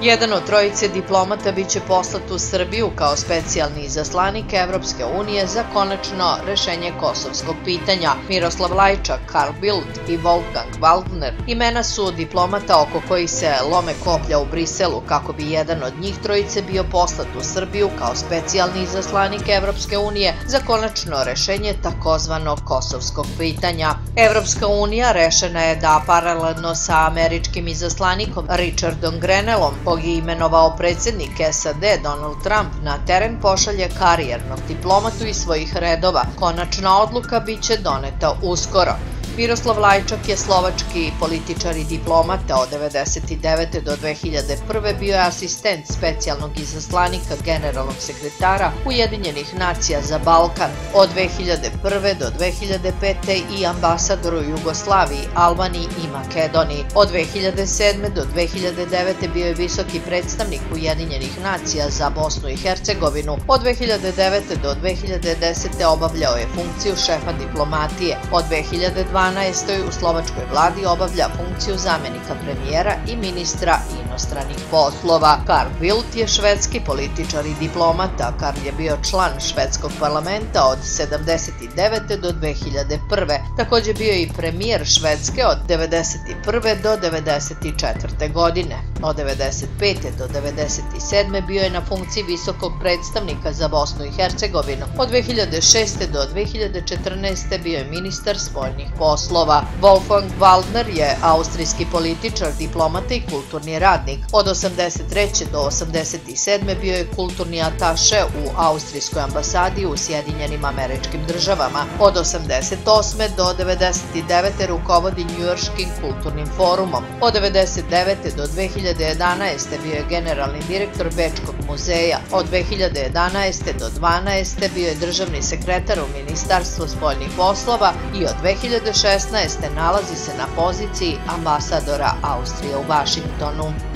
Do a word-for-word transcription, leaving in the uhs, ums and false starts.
Jedan od trojice diplomata biće poslat u Srbiju kao specijalni izaslanik Evropske unije za konačno rešenje kosovskog pitanja. Miroslav Lajčak, Carl Bildt i Wolfgang Waldner imena su diplomata oko kojih se lome koplja u Briselu kako bi jedan od njih trojice bio poslat u Srbiju kao specijalni izaslanik Evropske unije za konačno rešenje takozvanog kosovskog pitanja. Evropska unija rešena je da paralelno sa američkim izaslanikom Richardom Grenellom, kog je imenovao predsjednik S A D Donald Trump, na teren pošalje karijernog diplomatu iz svojih redova. Konačna odluka biće doneta uskoro. Miroslav Lajčak je slovački političar i diplomata. Od devedeset devete do dve hiljade prve bio je asistent specijalnog izaslanika generalnog sekretara Ujedinjenih nacija za Balkan. Od dve hiljade prve do dve hiljade pete i ambasador u Jugoslaviji, Albaniji i Makedoniji. Od dve hiljade sedme do dve hiljade devete bio je visoki predstavnik Ujedinjenih nacija za Bosnu i Hercegovinu. Od dve hiljade devete do dve hiljade desete obavljao je funkciju šefa diplomatije. Od dve hiljade dvanaeste u slovačkoj vladi obavlja funkciju zamenika premijera i ministra inostranih poslova. Carl Bildt je švedski političar i diplomata. Carl je bio član švedskog parlamenta od sedamdeset devete do dve hiljade prve. Također bio i premijer Švedske od devedeset prve do devedeset četvrte godine. Od devedeset pete do devedeset sedme bio je na funkciji visokog predstavnika za Bosnu i Hercegovinu. Od dve hiljade šeste do dve hiljade četrnaeste bio je ministar spoljnih poslova. Wolfgang Waldner je austrijski političar, diplomata i kulturni radnik. Od osamdeset treće do osamdeset sedme bio je kulturni ataše u austrijskoj ambasadi u Sjedinjenim Američkim Državama. Od osamdeset osme do devedeset devete rukovodi Njujorškim kulturnim forumom. Od devedeset devete do dve hiljade jedanaeste bio je generalni direktor Bečkog muzeja. Od dve hiljade jedanaeste do dvanaeste bio je državni sekretar u Ministarstvu spoljnih poslova i od dve hiljade šesnaeste nalazi se na poziciji ambasadora Austrije u Vašingtonu.